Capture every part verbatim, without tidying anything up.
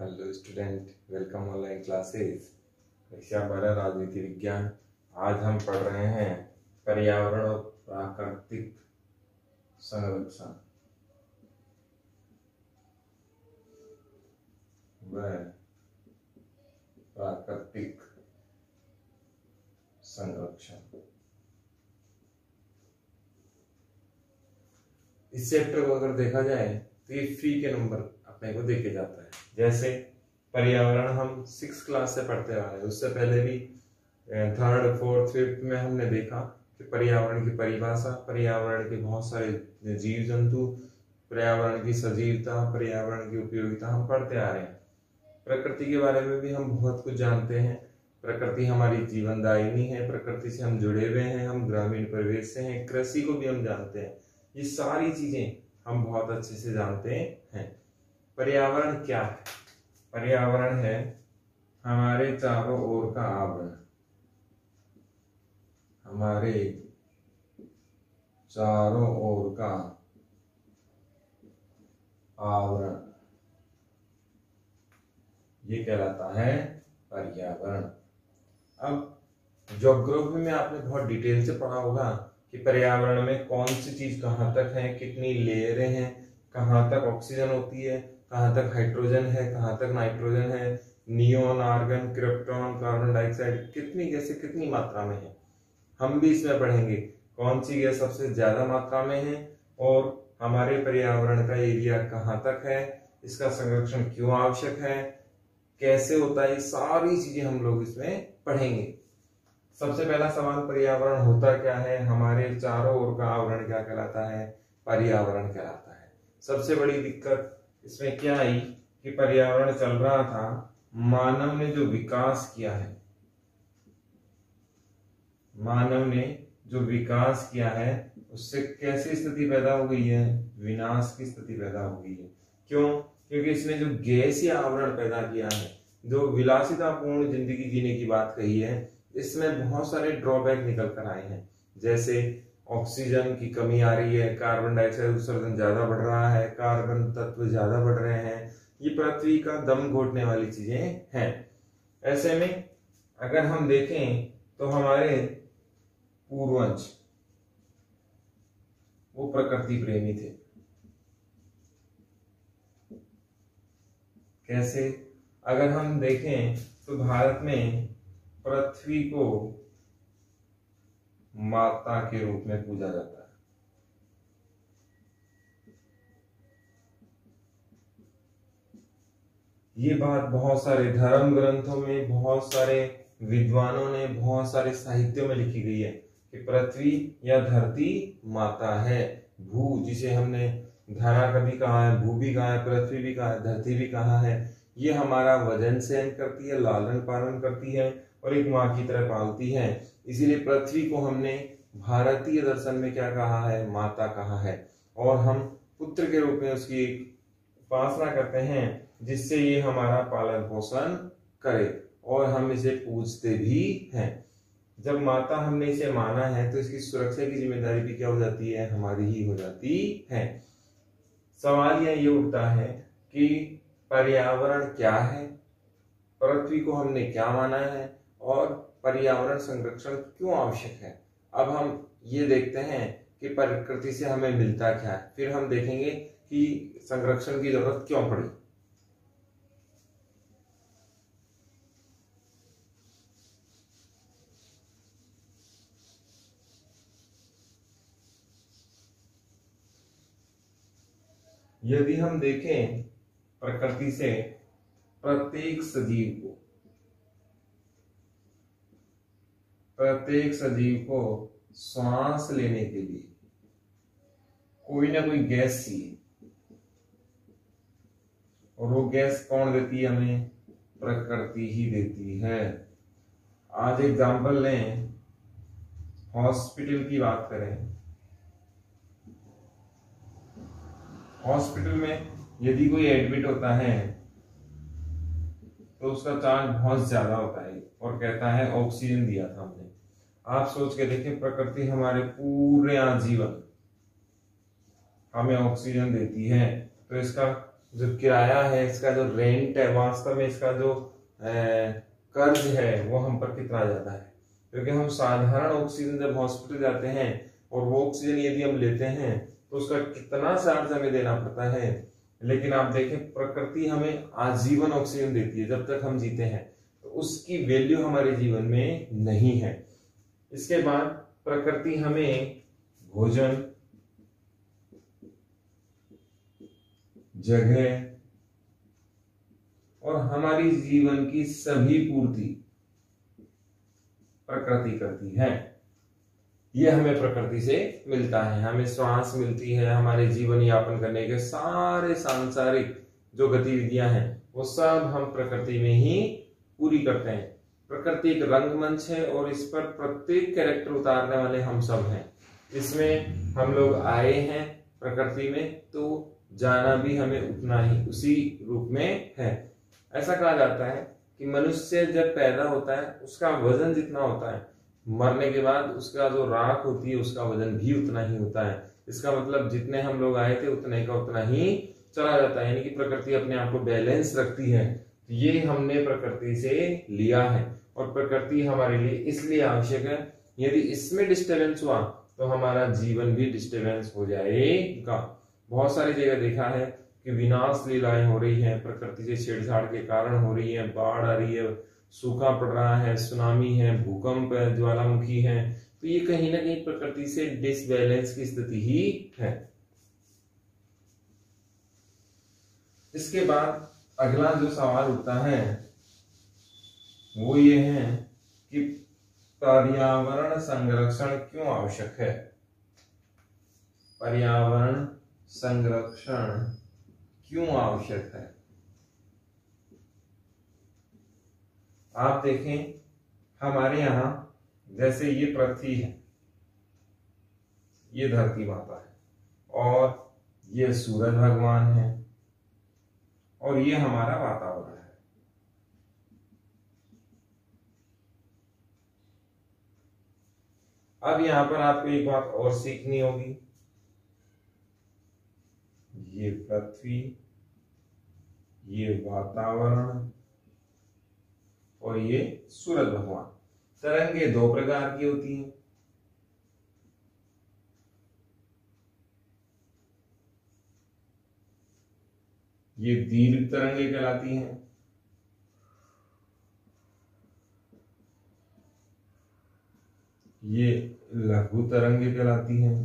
Hello student, welcome online classes. कक्षा बारह राजनीति विज्ञान। आज हम पढ़ रहे हैं पर्यावरण और प्राकृतिक संरक्षण व प्राकृतिक संरक्षण। इस चैप्टर को अगर देखा जाए तो ये फ्री के नंबर अपने को देखे जाता है। जैसे पर्यावरण हम सिक्स क्लास से पढ़ते आ रहे हैं, उससे पहले भी थर्ड फोर्थ फिफ्थ में हमने देखा कि पर्यावरण की परिभाषा, पर्यावरण के बहुत सारे जीव जंतु, पर्यावरण की सजीवता, पर्यावरण की उपयोगिता हम पढ़ते आ रहे हैं। प्रकृति के बारे में भी हम बहुत कुछ जानते हैं। प्रकृति हमारी जीवनदायिनी है, प्रकृति से हम जुड़े हुए हैं, हम ग्रामीण परिवेश से हैं, कृषि को भी हम जानते हैं। ये सारी चीजें हम बहुत अच्छे से जानते हैं। पर्यावरण क्या है? पर्यावरण है हमारे चारों ओर का आवरण, हमारे चारों ओर का आवरण, ये कहलाता है पर्यावरण। अब ज्योग्राफी में आपने बहुत डिटेल से पढ़ा होगा कि पर्यावरण में कौन सी चीज कहाँ तक है, कितनी लेयरें हैं, कहाँ तक ऑक्सीजन होती है, कहाँ तक हाइड्रोजन है, कहाँ तक नाइट्रोजन है, neon, argon, krypton, carbon dioxide, कितनी गैसें कितनी मात्रा में है। हम भी इसमें पढ़ेंगे कौन सी गैस सबसे ज्यादा मात्रा में है और हमारे पर्यावरण का एरिया कहाँ तक है, इसका संरक्षण क्यों आवश्यक है, कैसे होता है, ये सारी चीजें हम लोग इसमें पढ़ेंगे। सबसे पहला सवाल, पर्यावरण होता क्या है? हमारे चारों ओर का आवरण क्या कहलाता है? पर्यावरण कहलाता है। सबसे बड़ी दिक्कत इसमें क्या आई कि पर्यावरण चल रहा था, मानव ने जो विकास किया है, मानव ने जो विकास किया है उससे कैसी स्थिति पैदा हो गई है? विनाश की स्थिति पैदा हो गई है। क्यों? क्योंकि इसने जो गैसीय आवरण पैदा किया है, जो विलासितापूर्ण जिंदगी जीने की बात कही है, इसमें बहुत सारे ड्रॉबैक निकल कर आए हैं। जैसे ऑक्सीजन की कमी आ रही है, कार्बन डाइऑक्साइड उत्सर्जन ज्यादा बढ़ रहा है, कार्बन तत्व ज्यादा बढ़ रहे हैं, ये पृथ्वी का दम घोटने वाली चीजें हैं। ऐसे में अगर हम देखें तो हमारे पूर्वज वो प्रकृति प्रेमी थे। कैसे? अगर हम देखें तो भारत में पृथ्वी को माता के रूप में पूजा जाता है। ये बात बहुत सारे धर्म ग्रंथों में, बहुत सारे विद्वानों ने, बहुत सारे साहित्यों में लिखी गई है कि पृथ्वी या धरती माता है। भू, जिसे हमने धरा कभी कहा है, भू भी कहा है, पृथ्वी भी कहा है, धरती भी कहा है, ये हमारा वजन सहन करती है, लालन पालन करती है और एक माँ की तरह पालती है। इसीलिए पृथ्वी को हमने भारतीय दर्शन में क्या कहा है? माता कहा है। और हम पुत्र के रूप में उसकी उपासना करते हैं, जिससे ये हमारा पालन पोषण करे और हम इसे पूजते भी हैं। जब माता हमने इसे माना है तो इसकी सुरक्षा की जिम्मेदारी भी क्या हो जाती है? हमारी ही हो जाती है। सवाल यह ये उठता है कि पर्यावरण क्या है, पृथ्वी को हमने क्या माना है और पर्यावरण संरक्षण क्यों आवश्यक है। अब हम ये देखते हैं कि प्रकृति से हमें मिलता क्या है, फिर हम देखेंगे कि संरक्षण की जरूरत क्यों पड़ी। यदि हम देखें प्रकृति से, प्रत्येक सजीव को प्रत्येक सजीव को श्वास लेने के लिए कोई ना कोई गैस चाहिए, और वो गैस कौन देती है हमें? प्रकृति ही देती है। आज एग्जांपल लें, हॉस्पिटल की बात करें। हॉस्पिटल में यदि कोई एडमिट होता है तो उसका चार्ज बहुत ज्यादा होता है और कहता है ऑक्सीजन दिया था हमने। आप सोच के देखें, प्रकृति हमारे पूरे आजीवन हमें ऑक्सीजन देती है, तो इसका जो किराया है, इसका जो रेंट है, वास्तव में इसका जो कर्ज है वो हम पर कितना ज्यादा है। क्योंकि हम साधारण ऑक्सीजन जब हॉस्पिटल जाते हैं और वो ऑक्सीजन यदि हम लेते हैं तो उसका कितना चार्ज हमें देना पड़ता है। लेकिन आप देखें प्रकृति हमें आजीवन ऑक्सीजन देती है जब तक हम जीते हैं, तो उसकी वैल्यू हमारे जीवन में नहीं है। इसके बाद प्रकृति हमें भोजन, जगह और हमारी जीवन की सभी पूर्ति प्रकृति करती है। यह हमें प्रकृति से मिलता है, हमें श्वास मिलती है, हमारे जीवन यापन करने के सारे सांसारिक जो गतिविधियां हैं वो सब हम प्रकृति में ही पूरी करते हैं। प्रकृति एक रंगमंच है और इस पर प्रत्येक कैरेक्टर उतारने वाले हम सब हैं। इसमें हम लोग आए हैं प्रकृति में, तो जाना भी हमें उतना ही उसी रूप में है। ऐसा कहा जाता है कि मनुष्य जब पैदा होता है उसका वजन जितना होता है, मरने के बाद उसका जो राख होती है उसका वजन भी उतना ही होता है। इसका मतलब जितने हम लोग आए थे उतने का उतना ही चला जाता है, यानी कि प्रकृति अपने आप को बैलेंस रखती है। ये हमने प्रकृति से लिया है और प्रकृति हमारे लिए इसलिए आवश्यक है, यदि इसमें डिस्टर्बेंस हुआ तो हमारा जीवन भी डिस्टर्बेंस हो जाएगा। बहुत सारी जगह देखा है कि विनाश लीलाएं हो रही हैं, प्रकृति से छेड़छाड़ के कारण हो रही है, बाढ़ आ रही है, सूखा पड़ रहा है, सुनामी है, भूकंप है, ज्वालामुखी है, तो ये कहीं ना कहीं प्रकृति से डिसबैलेंस की स्थिति ही है। इसके बाद अगला जो सवाल उठता है वो ये है कि पर्यावरण संरक्षण क्यों आवश्यक है। पर्यावरण संरक्षण क्यों आवश्यक है। आप देखें हमारे यहां जैसे ये पृथ्वी है, ये धरती माता है और ये सूरज भगवान है और ये हमारा वातावरण है। अब यहां पर आपको एक बात और सीखनी होगी, ये पृथ्वी, ये वातावरण और ये सूरज भगवान। तरंगे दो प्रकार की होती हैं, ये दीर्घ तरंगे कहलाती हैं, ये लघु तरंगे कहलाती हैं।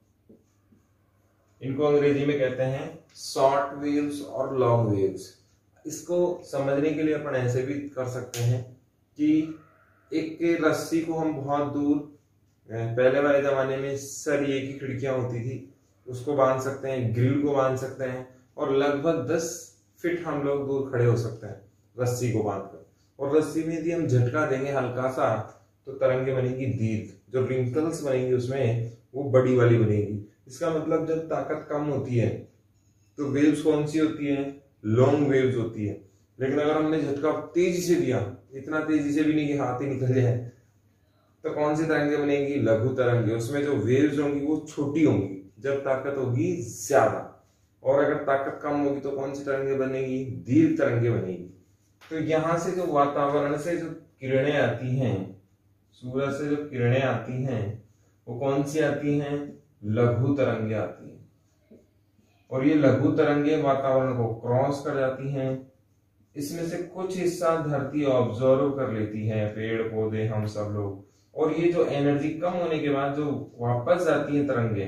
इनको अंग्रेजी में कहते हैं शॉर्ट वेव्स और लॉन्ग वेव्स। इसको समझने के लिए अपन ऐसे भी कर सकते हैं कि एक रस्सी को हम बहुत दूर, पहले वाले जमाने में सरिये की खिड़कियां होती थी, उसको बांध सकते हैं, ग्रिल को बांध सकते हैं और लगभग दस फीट हम लोग दूर खड़े हो सकते हैं रस्सी को बांधकर। और रस्सी में यदि हम झटका देंगे हल्का सा तो तरंगे बनेंगी दीर्घ, जो रिंकल्स बनेंगी उसमें वो बड़ी वाली बनेगी। इसका मतलब जब ताकत कम होती है तो वेव्स कौन सी होती है, लॉन्ग वेव्स होती है। लेकिन अगर हमने झटका तेजी से दिया, इतना तेजी से भी नहीं कि हाथ ही निकल जाए, तो कौन सी तरंगे बनेंगी, लघु तरंगे। उसमें जो वेव्स होंगी वो छोटी होंगी जब ताकत होगी ज्यादा, और अगर ताकत कम होगी तो कौन सी तरंगे बनेगी, दीर्घ तरंगे बनेगी। तो यहां से जो वातावरण से जो किरणें आती हैं, सूरज से जो किरणें आती हैं वो कौन सी आती हैं, लघु तरंगे आती हैं। और ये लघु तरंगे वातावरण को क्रॉस कर जाती हैं। इसमें से कुछ हिस्सा धरती ऑब्जर्व कर लेती है, पेड़ पौधे, हम सब लोग, और ये जो एनर्जी कम होने के बाद जो वापस जाती है तरंगे,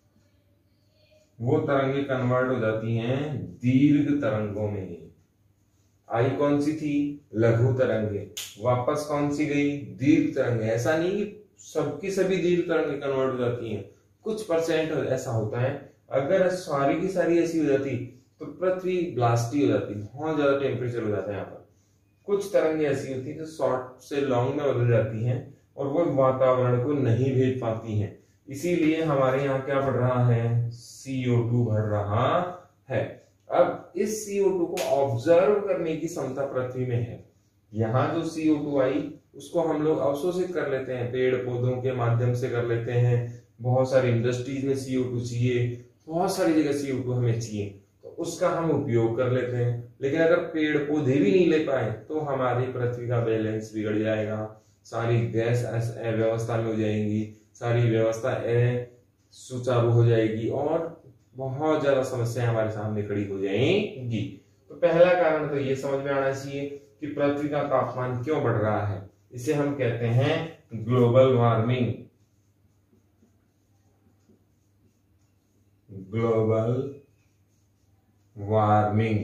वो तरंगे कन्वर्ट हो जाती हैं दीर्घ तरंगों में। आई कौन सी थी, लघु तरंगे, वापस कौन सी गई, दीर्घ तरंगे। ऐसा नहीं कि सबकी सभी दीर्घ तरंगे कन्वर्ट हो जाती हैं, कुछ परसेंट ऐसा होता है। अगर सारी की सारी ऐसी हो जाती तो पृथ्वी ब्लास्टी हो जाती, बहुत ज्यादा टेम्परेचर हो जाता है यहाँ पर। कुछ तरंगे ऐसी होती है जो शॉर्ट से लॉन्ग में बदल जाती हैं और वो वातावरण को नहीं भेज पाती हैं। इसीलिए हमारे यहाँ क्या बढ़ रहा है, सी ओ टू बढ़ रहा है। अब इस सी ओ टू को ऑब्जर्व करने की क्षमता पृथ्वी में है। यहाँ जो सी ओ टू आई उसको हम लोग अवशोषित कर लेते हैं, पेड़ पौधों के माध्यम से कर लेते हैं, बहुत सारी इंडस्ट्रीज में सी ओ टू चाहिए, बहुत सारी जगह सी ओ टू हमें चाहिए। तो उसका हम उपयोग कर लेते हैं। लेकिन अगर पेड़ पौधे भी नहीं ले पाए तो हमारी पृथ्वी का बैलेंस बिगड़ जाएगा, सारी गैस अव्यवस्था में हो जाएंगी, सारी व्यवस्था सुचारू हो जाएगी और बहुत ज्यादा समस्याएं हमारे सामने खड़ी हो जाएंगी। तो पहला कारण तो ये समझ में आना चाहिए कि पृथ्वी का तापमान क्यों बढ़ रहा है। इसे हम कहते हैं ग्लोबल वार्मिंग। ग्लोबल वार्मिंग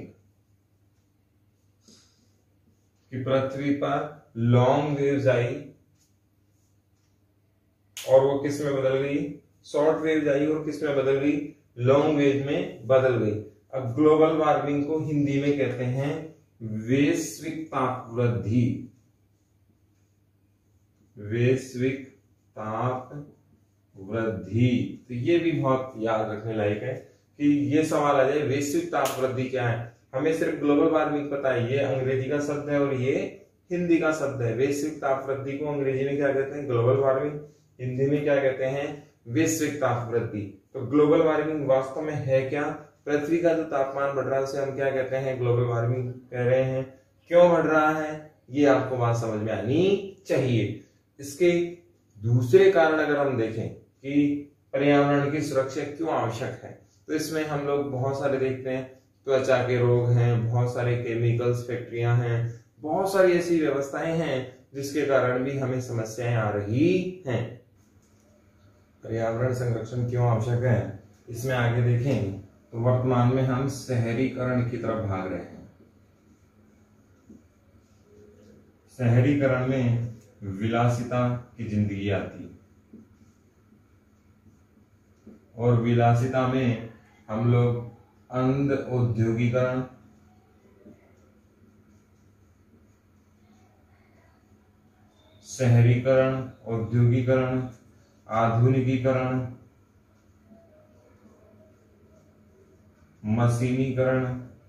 कि पृथ्वी पर लॉन्ग वेव्स आई और वो किस में बदल गई, शॉर्ट वेव्स आई और किस में बदल गई, लॉन्ग वेव में बदल गई। अब ग्लोबल वार्मिंग को हिंदी में कहते हैं वैश्विक ताप वृद्धि। वैश्विक ताप वृद्धि, तो ये भी बहुत याद रखने लायक है कि ये सवाल आ जाए वैश्विक ताप वृद्धि क्या है। हमें सिर्फ ग्लोबल वार्मिंग पता है, ये अंग्रेजी का शब्द है और ये हिंदी का शब्द है। वैश्विक ताप वृद्धि को अंग्रेजी में क्या कहते हैं, ग्लोबल वार्मिंग, हिंदी में क्या कहते हैं, वैश्विक ताप वृद्धि। तो ग्लोबल वार्मिंग वास्तव में है क्या, पृथ्वी का जो तापमान बढ़ रहा है उसे हम क्या कहते हैं, ग्लोबल वार्मिंग कह रहे हैं। क्यों बढ़ रहा है ये आपको बात समझ में आनी चाहिए। इसके दूसरे कारण अगर हम देखें कि पर्यावरण की सुरक्षा क्यों आवश्यक है, तो इसमें हम लोग बहुत सारे देखते हैं, त्वचा के रोग हैं, बहुत सारे केमिकल्स फैक्ट्रियां हैं, बहुत सारी ऐसी व्यवस्थाएं हैं जिसके कारण भी हमें समस्याएं आ रही हैं। पर्यावरण संरक्षण क्यों आवश्यक है, इसमें आगे देखें तो वर्तमान में हम शहरीकरण की तरफ भाग रहे हैं। शहरीकरण में विलासिता की जिंदगी आती और विलासिता में हम लोग अंध औद्योगिकरण, शहरीकरण, औद्योगिकरण, आधुनिकीकरण, मशीनीकरण,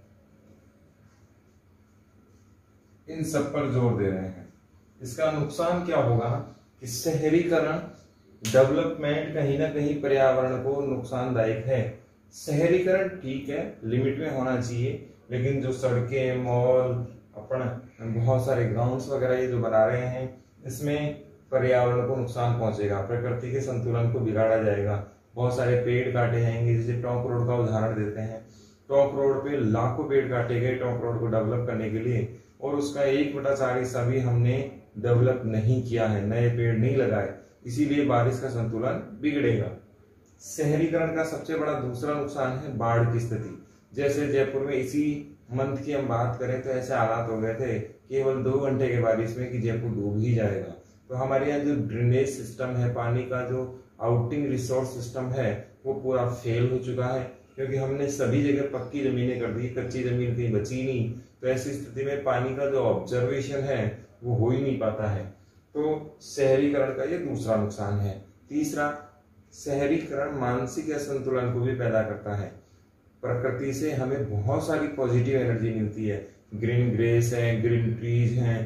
इन सब पर जोर दे रहे हैं। इसका नुकसान क्या होगा कि शहरीकरण डेवलपमेंट कहीं ना कहीं पर्यावरण को नुकसानदायक है। शहरीकरण ठीक है, लिमिट में होना चाहिए, लेकिन जो सड़कें, मॉल, अपन बहुत सारे ग्राउंड्स वगैरह ये जो बना रहे हैं, इसमें पर्यावरण को नुकसान पहुंचेगा, प्रकृति के संतुलन को बिगाड़ा जाएगा। बहुत सारे पेड़ काटे जाएंगे, जैसे टोंक रोड का उदाहरण देते हैं। टोंक रोड पे लाखों पेड़ काटे गए टोंक रोड को डेवलप करने के लिए, और उसका एक बटा चार हिस्सा भी हमने डेवलप नहीं किया है, नए पेड़ नहीं लगाए, इसीलिए बारिश का संतुलन बिगड़ेगा। शहरीकरण का सबसे बड़ा दूसरा नुकसान है बाढ़ की स्थिति। जैसे जयपुर में इसी मंथ की हम बात करें तो ऐसे हालात हो गए थे केवल दो घंटे के बारिश में कि जयपुर डूब ही जाएगा। तो हमारे यहाँ जो ड्रेनेज सिस्टम है, पानी का जो आउटिंग रिसोर्स सिस्टम है, वो पूरा फेल हो चुका है, क्योंकि हमने सभी जगह पक्की जमीनें कर दी, कच्ची जमीन कहीं बची नहीं। तो ऐसी स्थिति में पानी का जो ऑब्जर्वेशन है वो हो ही नहीं पाता है। तो शहरीकरण का ये दूसरा नुकसान है। तीसरा, शहरीकरण मानसिक असंतुलन को भी पैदा करता है। प्रकृति से हमें बहुत सारी पॉजिटिव एनर्जी मिलती है, ग्रीन ग्रेस है, ग्रीन ट्रीज हैं,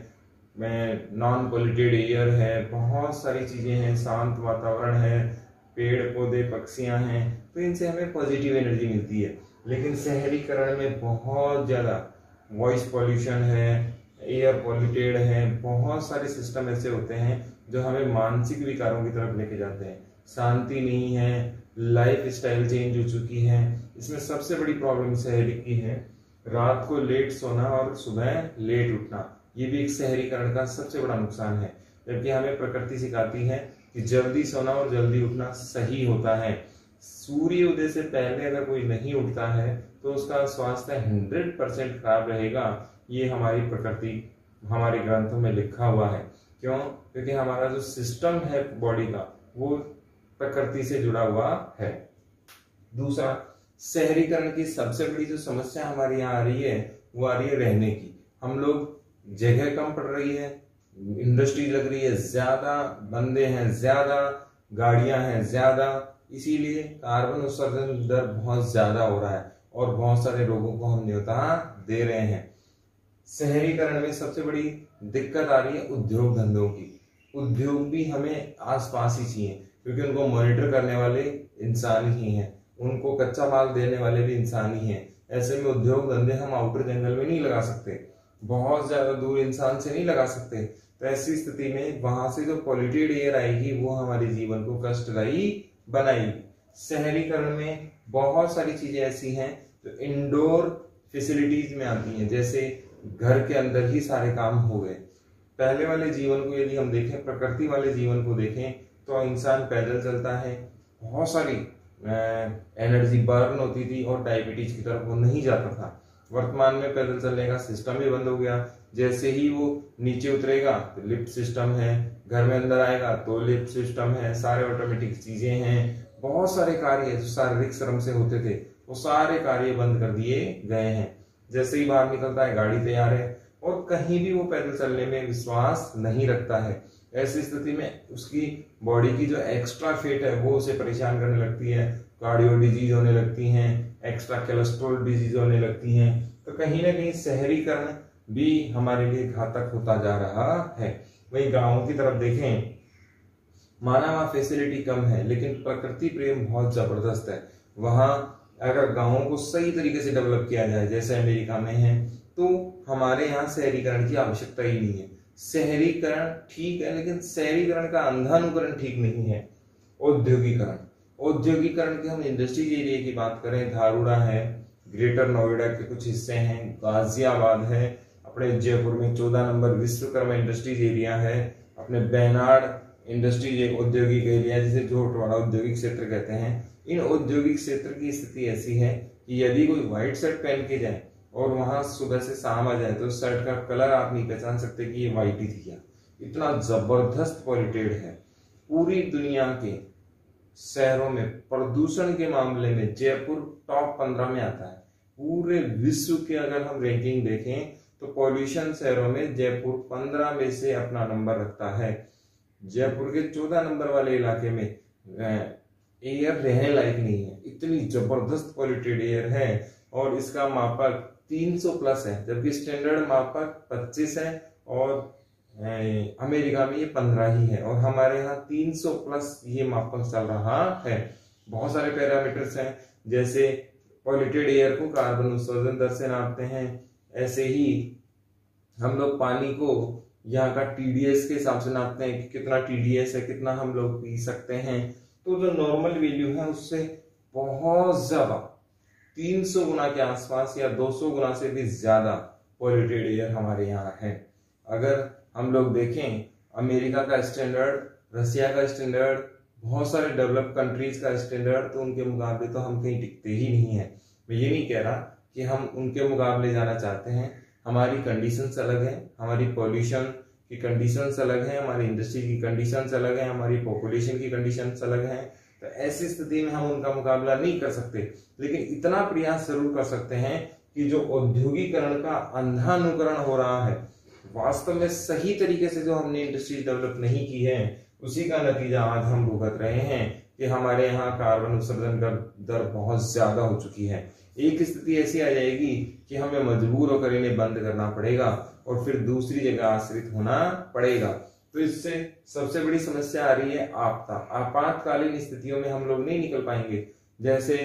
नॉन पोल्यूटेड एयर है, बहुत सारी चीजें हैं, शांत वातावरण है, पेड़ पौधे, पक्षियां हैं, तो इनसे हमें पॉजिटिव एनर्जी मिलती है। लेकिन शहरीकरण में बहुत ज्यादा वॉइस पॉल्यूशन है, एयर पॉल्यूटेड है, बहुत सारे सिस्टम ऐसे होते हैं जो हमें मानसिक विकारों की तरफ लेके जाते हैं। शांति नहीं है, लाइफ स्टाइल चेंज हो चुकी है। इसमें सबसे बड़ी प्रॉब्लम शहरी की है रात को लेट सोना और सुबह लेट उठना। ये भी एक शहरीकरण का सबसे बड़ा नुकसान है, जबकि हमें प्रकृति सिखाती है कि जल्दी सोना और जल्दी उठना सही होता है। सूर्य उदय से पहले अगर कोई नहीं उठता है तो उसका स्वास्थ्य हंड्रेड परसेंट खराब रहेगा। ये हमारी प्रकृति, हमारे ग्रंथों में लिखा हुआ है। क्यों? क्योंकि हमारा जो सिस्टम है बॉडी का वो प्रकृति से जुड़ा हुआ है। दूसरा, शहरीकरण की सबसे बड़ी जो समस्या हमारे यहाँ आ रही है वो आ रही है रहने की। हम लोग जगह कम पड़ रही है, इंडस्ट्री लग रही है ज्यादा, बंदे हैं ज्यादा, गाड़ियां हैं ज्यादा, इसीलिए कार्बन उत्सर्जन दर बहुत ज्यादा हो रहा है और बहुत सारे रोगों को हम न्योता दे रहे हैं। शहरीकरण में सबसे बड़ी दिक्कत आ रही है उद्योग धंधों की। उद्योग भी हमें आसपास ही चाहिए, क्योंकि उनको मॉनिटर करने वाले इंसान ही हैं, उनको कच्चा माल देने वाले भी इंसान ही हैं। ऐसे में उद्योग धंधे हम आउटर जंगल में नहीं लगा सकते, बहुत ज्यादा दूर इंसान से नहीं लगा सकते। तो ऐसी स्थिति में वहां से जो पॉल्यूटेड एयर आएगी वो हमारे जीवन को कष्टदायी बनाएगी। शहरीकरण में बहुत सारी चीजें ऐसी हैं जो इंडोर फैसिलिटीज में आती हैं, जैसे घर के अंदर ही सारे काम हो गए। पहले वाले जीवन को यदि हम देखें, प्रकृति वाले जीवन को देखें, तो इंसान पैदल चलता है, बहुत सारी एनर्जी बर्न होती थी और डायबिटीज की तरफ वो नहीं जाता था। वर्तमान में पैदल चलने का सिस्टम ही बंद हो गया। जैसे ही वो नीचे उतरेगा तो लिफ्ट सिस्टम है, घर में अंदर आएगा तो लिफ्ट सिस्टम है, सारे ऑटोमेटिक चीजें हैं। बहुत सारे कार्य जो शारीरिक श्रम से होते थे वो सारे कार्य बंद कर दिए गए हैं। जैसे ही बाहर निकलता है गाड़ी तैयार है, और कहीं भी वो पैदल चलने में विश्वास नहीं रखता है। ऐसी स्थिति में उसकी बॉडी की जो एक्स्ट्रा फैट है वो उसे परेशान करने लगती है, कार्डियो डिजीज होने लगती हैं, एक्स्ट्रा कोलेस्ट्रॉल डिजीज होने लगती हैं। तो कहीं ना कहीं शहरीकरण भी हमारे लिए घातक होता जा रहा है। वहीं गांवों की तरफ देखें, माना वहां फैसिलिटी कम है लेकिन प्रकृति प्रेम बहुत जबरदस्त है। वहां अगर गांवों को सही तरीके से डेवलप किया जाए जैसे अमेरिका में है, तो हमारे यहाँ शहरीकरण की आवश्यकता ही नहीं है। शहरीकरण ठीक है लेकिन शहरीकरण का अंधानुकरण ठीक नहीं है। औद्योगिकरण औद्योगिकरण के हम इंडस्ट्रीज एरिया की बात करें, धारूड़ा है, ग्रेटर नोएडा के कुछ हिस्से हैं, गाजियाबाद है, अपने जयपुर में चौदह नंबर विश्वकर्मा इंडस्ट्रीज एरिया है, अपने बेनाड इंडस्ट्रीज एक औद्योगिक एरिया जिसे जोटवाड़ा औद्योगिक क्षेत्र कहते हैं। इन औद्योगिक क्षेत्र की स्थिति ऐसी है कि यदि कोई व्हाइट शर्ट पहन के जाए और वहां सुबह से शाम आ जाए तो शर्ट का कलर आप नहीं पहचान सकते कि ये व्हाइट ही थी क्या। इतना जबरदस्त पॉल्यूटेड है। पूरी दुनिया के शहरों में प्रदूषण के मामले में जयपुर टॉप पंद्रह में आता है। पूरे विश्व के अगर हम रैंकिंग देखें तो पॉल्यूशन शहरों में जयपुर पंद्रह में से अपना नंबर रखता है। जयपुर के चौदह नंबर वाले इलाके में एयर रहने लायक नहीं है, इतनी जबरदस्त पॉल्यूटेड एयर है। और इसका मापक तीन सौ प्लस है, जबकि स्टैंडर्ड मापक पच्चीस है और अमेरिका में ये पंद्रह ही है, और हमारे यहाँ तीन सौ प्लस ये मापक चल रहा है। बहुत सारे पैरामीटर्स हैं, जैसे पॉल्यूटेड एयर को कार्बन उत्सर्जन दर से नापते हैं, ऐसे ही हम लोग पानी को यहाँ का टीडीएस के हिसाब से नापते हैं कि कितना टीडीएस है, कितना हम लोग पी सकते हैं। तो जो नॉर्मल वैल्यू है उससे बहुत ज्यादा तीन सौ गुना के आसपास या दो सौ गुना से भी ज्यादा पॉल्यूटेड एयर हमारे यहाँ है। अगर हम लोग देखें अमेरिका का स्टैंडर्ड, रसिया का स्टैंडर्ड, बहुत सारे डेवलप कंट्रीज का स्टैंडर्ड, तो उनके मुकाबले तो हम कहीं टिकते ही नहीं है। मैं ये नहीं कह रहा कि हम उनके मुकाबले जाना चाहते हैं, हमारी कंडीशंस अलग है, हमारी पॉल्यूशन की कंडीशंस अलग है, हमारी इंडस्ट्री की कंडीशंस अलग है, हमारी पॉपुलेशन की कंडीशंस अलग है। तो ऐसी स्थिति में हम उनका मुकाबला नहीं कर सकते, लेकिन इतना प्रयास जरूर कर सकते हैं कि जो औद्योगिकरण का अंधानुकरण हो रहा है, वास्तव में सही तरीके से जो हमने इंडस्ट्री डेवलप नहीं की है, उसी का नतीजा आज हम भुगत रहे हैं कि हमारे यहाँ कार्बन उत्सर्जन का दर बहुत ज्यादा हो चुकी है। एक स्थिति ऐसी आ जाएगी कि हमें मजबूर होकर इन्हें बंद करना पड़ेगा और फिर दूसरी जगह आश्रित होना पड़ेगा। तो इससे सबसे बड़ी समस्या आ रही है आपदा। आपातकालीन स्थितियों में हम लोग नहीं निकल पाएंगे। जैसे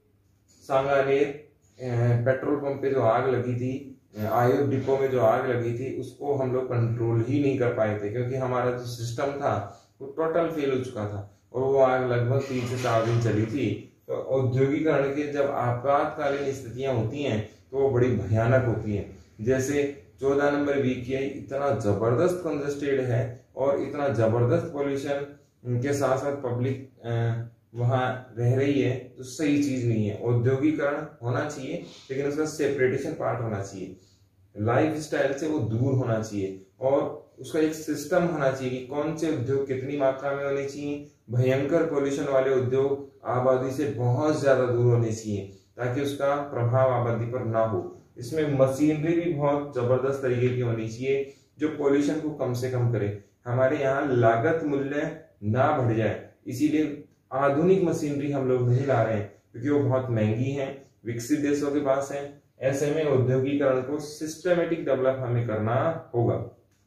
सांगानेर पेट्रोल पंप पे जो आग लगी थी, आयोग डिपो में जो आग लगी थी, उसको हम लोग कंट्रोल ही नहीं कर पाए थे, क्योंकि हमारा जो सिस्टम था वो टोटल फेल हो चुका था और वो आग लगभग तीन से चार दिन चली थी। तो औद्योगिकरण की जब आपातकालीन स्थितियां होती हैं तो वो बड़ी भयानक होती हैं। जैसे चौदह नंबर वीकेआई इतना जबरदस्त कंजस्टेड है और इतना जबरदस्त पॉल्यूशन के साथ साथ पब्लिक वहां रह रही है, तो सही चीज नहीं है। औद्योगिकरण होना चाहिए लेकिन उसका सेपरेटेशन पार्ट होना चाहिए, लाइफ स्टाइल से वो दूर होना चाहिए और उसका एक सिस्टम होना चाहिए कि कौन से उद्योग कितनी मात्रा में होने चाहिए। भयंकर पोल्यूशन वाले उद्योग आबादी से बहुत ज्यादा दूर होने चाहिए ताकि उसका प्रभाव आबादी पर ना हो। इसमें मशीनरी भी बहुत जबरदस्त तरीके की होनी चाहिए जो पोल्यूशन को कम से कम करे। हमारे यहाँ लागत मूल्य ना बढ़ जाए, इसीलिए आधुनिक मशीनरी हम लोग नहीं ला रहे हैं क्योंकि वो बहुत महंगी है, विकसित देशों के पास है। ऐसे में औद्योगिकरण को सिस्टमेटिक डेवलप हमें करना होगा।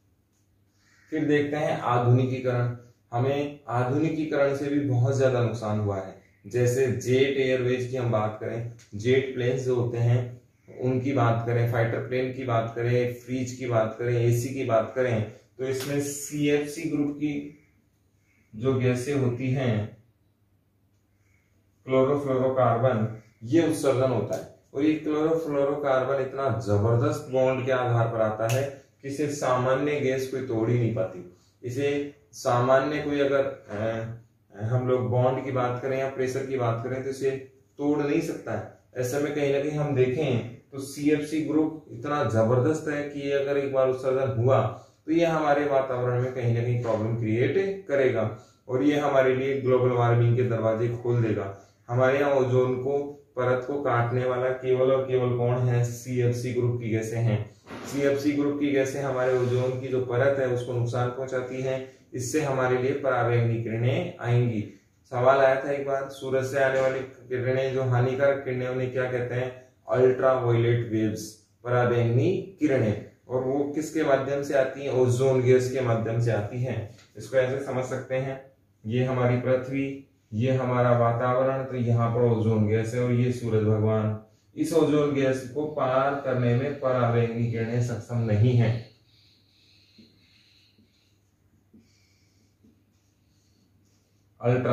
फिर देखते हैं आधुनिकीकरण। हमें आधुनिकीकरण से भी बहुत ज्यादा नुकसान हुआ है। जैसे जेट एयरवेज की हम बात करें, जेट प्लेन्स जो होते हैं उनकी बात करें, फाइटर प्लेन की बात करें, फ्रिज की बात करें, एसी की बात करें, तो इसमें सीएफसी ग्रुप की जो गैसें होती हैं, क्लोरोफ्लोरोकार्बन, ये उत्सर्जन होता है। और ये क्लोरोफ्लोरोकार्बन इतना जबरदस्त बॉन्ड के आधार पर आता है कि इसे सामान्य गैस कोई तोड़ ही नहीं पाती। इसे सामान्य कोई अगर आ, हम लोग बॉन्ड की बात करें या प्रेशर की बात करें तो इसे तोड़ नहीं सकता है। ऐसे में कहीं ना कहीं हम देखें तो सीएफसी ग्रुप इतना जबरदस्त है कि ये अगर एक बार उत्सर्जन हुआ तो ये हमारे वातावरण में कहीं ना कहीं प्रॉब्लम क्रिएट करेगा और ये हमारे लिए ग्लोबल वार्मिंग के दरवाजे खोल देगा। हमारे यहाँ ओजोन को परत को काटने वाला केवल और केवल कौन है? सीएफसी ग्रुप की गैसें हैं। सीएफसी ग्रुप की गैसें हमारे ओजोन की जो परत है उसको नुकसान पहुंचाती हैं। इससे हमारे लिए पराबैंगनी किरणें आएंगी। सवाल आया था एक बार, सूरज से आने वाली किरणें जो हानिकारक किरणें उन्हें क्या कहते हैं? अल्ट्रा वायलेट वेव्स, पराबैंगनी किरणें। और वो किसके माध्यम से आती हैं? ओजोन गैस के माध्यम से आती हैं। इसको ऐसे समझ सकते हैं, ये हमारी पृथ्वी, ये हमारा वातावरण, तो यहाँ पर ओजोन गैस है और ये सूरज भगवान। इस ओजोन गैस को पार करने में पराबैंगनी किरणें सक्षम नहीं है। अल्ट्रा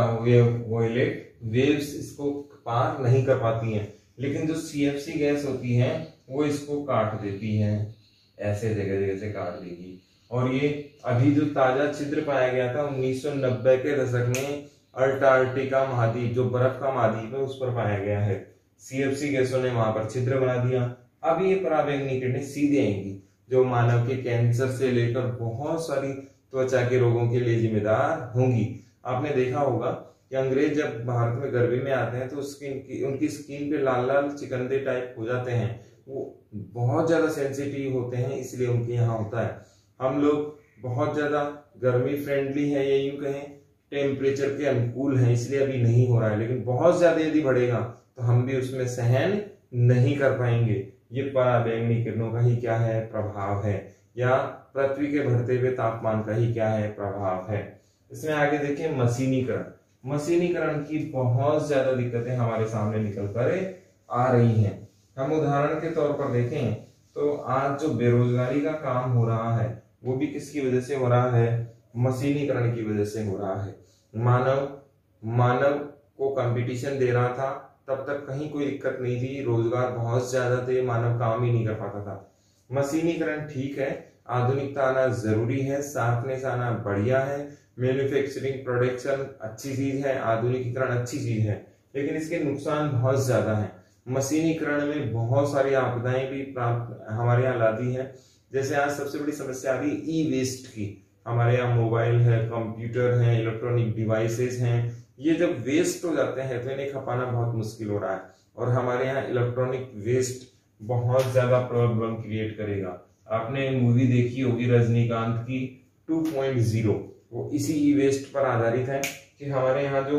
वायलेट वेव्स इसको पार नहीं कर पाती हैं, लेकिन जो सीएफसी गैस होती है वो इसको काट देती है, ऐसे जगह जगह से काट देगी। और ये अभी जो ताजा छिद्र पाया गया था उन्नीस सौ नब्बे के दशक में अंटार्कटिका महाद्वीप, जो बर्फ का महाद्वीप है, उस पर पाया गया है। सीएफसी गैसों ने वहां पर छिद्र बना दिया। अब ये पराबैंगनी किरणें सीधे आएंगी, जो मानव के कैंसर से लेकर बहुत सारी त्वचा के रोगों के लिए जिम्मेदार होंगी। आपने देखा होगा कि अंग्रेज जब भारत में गर्मी में आते हैं तो स्किन की उनकी स्किन पे लाल लाल चिकंदे टाइप हो जाते हैं। वो बहुत ज्यादा सेंसिटिव होते हैं, इसलिए उनके यहाँ होता है। हम लोग बहुत ज्यादा गर्मी फ्रेंडली है, या यूं कहें टेम्परेचर के अनुकूल है, इसलिए अभी नहीं हो रहा है। लेकिन बहुत ज्यादा यदि बढ़ेगा तो हम भी उसमें सहन नहीं कर पाएंगे। ये पराबैंगनी किरणों का ही क्या है? प्रभाव है, या पृथ्वी के बढ़ते हुए तापमान का ही क्या है? प्रभाव है। इसमें आगे देखिए मशीनीकरण। मशीनीकरण की बहुत ज्यादा दिक्कतें हमारे सामने निकल कर आ रही हैं। हम उदाहरण के तौर पर देखें तो आज जो बेरोजगारी का काम हो रहा है वो भी किसकी वजह से हो रहा है? मशीनीकरण की वजह से हो रहा है। मानव मानव को कंपटीशन दे रहा था, तब तक कहीं कोई दिक्कत नहीं थी, रोजगार बहुत ज्यादा थे, मानव काम ही नहीं कर पाता था। मशीनीकरण ठीक है, आधुनिकता आना जरूरी है, शार्पनेस आना बढ़िया है, मैन्युफैक्चरिंग प्रोडक्शन अच्छी चीज है, आधुनिकीकरण अच्छी चीज है, लेकिन इसके नुकसान बहुत ज्यादा हैं। मशीनीकरण में बहुत सारी आपदाएं भी प्राप्त हमारे यहाँ ला दी है। जैसे आज सबसे बड़ी समस्या आ रही है ई वेस्ट की। हमारे यहाँ मोबाइल है, कंप्यूटर है, इलेक्ट्रॉनिक डिवाइसेस हैं, ये जब वेस्ट हो जाते हैं तो इन्हें खपाना बहुत मुश्किल हो रहा है। और हमारे यहाँ इलेक्ट्रॉनिक वेस्ट बहुत ज्यादा प्रॉब्लम क्रिएट करेगा। आपने मूवी देखी होगी रजनीकांत की टू पॉइंट ज़ीरो, वो इसी ई वेस्ट पर आधारित है कि हमारे यहाँ जो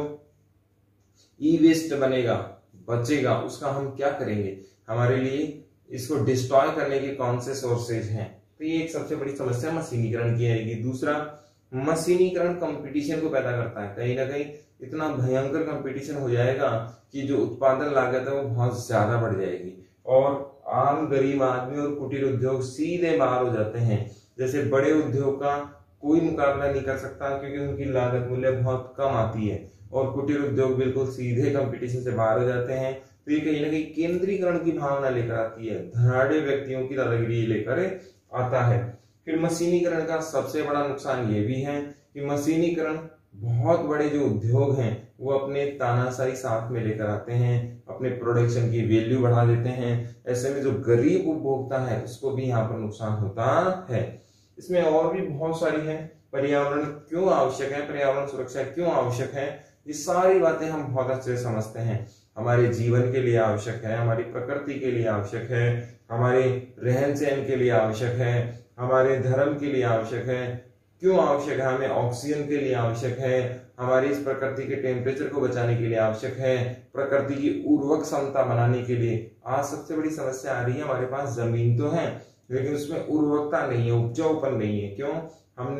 ई वेस्ट बनेगा, बचेगा, उसका हम क्या करेंगे? हमारे लिए इसको डिस्ट्रॉय करने के कौन से सोर्सेज हैं? तो ये एक सबसे बड़ी समस्या मशीनीकरण की आएगी। दूसरा, मशीनीकरण कंपटीशन को पैदा करता है। कहीं ना कहीं इतना भयंकर कंपटीशन हो जाएगा कि जो उत्पादन लागत है वो बहुत ज्यादा बढ़ जाएगी और आम गरीब आदमी और कुटीर उद्योग सीधे बाहर हो जाते हैं। जैसे बड़े उद्योग का कोई मुकाबला नहीं कर सकता क्योंकि उनकी लागत मूल्य बहुत कम आती है, और कुटीर उद्योग बिल्कुल सीधे कंपटीशन से बाहर हो जाते हैं। तो ये कहीं ना कहीं केंद्रीकरण की भावना लेकर आती है, धनाढ़ व्यक्तियों की दादागिरी लेकर आता है। फिर मशीनीकरण का सबसे बड़ा नुकसान ये भी है कि मशीनीकरण बहुत बड़े जो उद्योग हैं वो अपने तानाशाही साथ में लेकर आते हैं, अपने प्रोडक्शन की वैल्यू बढ़ा देते हैं। ऐसे में जो गरीब उपभोक्ता है उसको भी यहाँ पर नुकसान होता है। इसमें और भी बहुत सारी हैं। पर्यावरण क्यों आवश्यक है, पर्यावरण सुरक्षा क्यों आवश्यक है, ये सारी बातें हम बहुत अच्छे से समझते हैं। हमारे जीवन के लिए आवश्यक है, हमारी प्रकृति के लिए आवश्यक है, हमारे रहन सहन के लिए आवश्यक है, हमारे धर्म के लिए आवश्यक है। क्यों आवश्यक है? हमें ऑक्सीजन के लिए आवश्यक है, हमारी इस प्रकृति के टेम्परेचर को बचाने के लिए आवश्यक है, प्रकृति की उर्वरक क्षमता बनाने के लिए। आज सबसे बड़ी समस्या आ रही है, हमारे पास जमीन तो है लेकिन उसमें उर्वरकता नहीं है, उपजाऊपन नहीं है। क्यों? हमने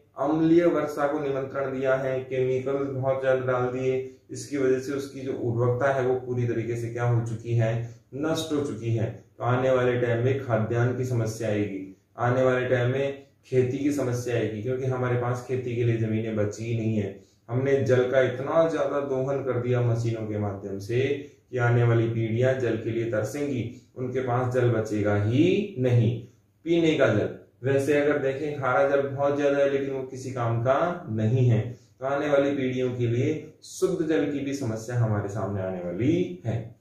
अम्लीय वर्षा को निमंत्रण दिया है, केमिकल बहुत ज्यादा डाल दिए, इसकी वजह से उसकी जो उर्वरकता है वो पूरी तरीके से क्या हो चुकी है, नष्ट हो चुकी है। तो आने वाले टाइम में खाद्यान्न की समस्या आएगी, आने वाले टाइम में खेती की समस्या आएगी, क्योंकि हमारे पास खेती के लिए जमीनें बची ही नहीं है। हमने जल का इतना ज्यादा दोहन कर दिया मशीनों के माध्यम से कि आने वाली पीढ़ियां जल के लिए तरसेंगी, उनके पास जल बचेगा ही नहीं, पीने का जल। वैसे अगर देखें खारा जल बहुत ज्यादा है लेकिन वो किसी काम का नहीं है। तो आने वाली पीढ़ियों के लिए शुद्ध जल की भी समस्या हमारे सामने आने वाली है।